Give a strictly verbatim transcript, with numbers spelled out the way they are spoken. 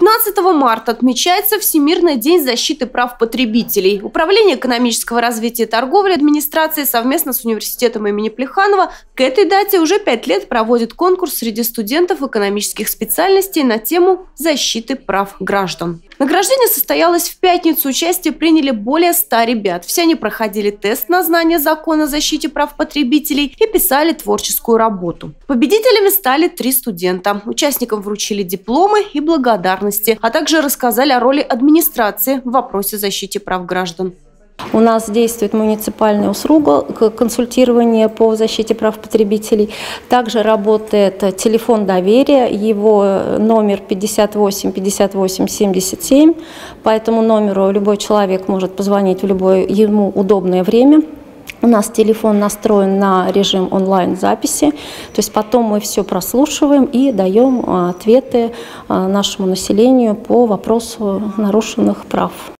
двенадцатого марта отмечается Всемирный день защиты прав потребителей. Управление экономического развития и торговли администрации совместно с университетом имени Плеханова к этой дате уже пять лет проводит конкурс среди студентов экономических специальностей на тему защиты прав граждан. Награждение состоялось в пятницу. Участие приняли более ста ребят. Все они проходили тест на знание закона о защите прав потребителей и писали творческую работу. Победителями стали три студента. Участникам вручили дипломы и благодарности, а также рассказали о роли администрации в вопросе защиты прав граждан. У нас действует муниципальная услуга консультирования по защите прав потребителей. Также работает телефон доверия, его номер пятьдесят восемь пятьдесят восемь семьдесят семь. По этому номеру любой человек может позвонить в любое ему удобное время. У нас телефон настроен на режим онлайн-записи, то есть потом мы все прослушиваем и даем ответы нашему населению по вопросу нарушенных прав.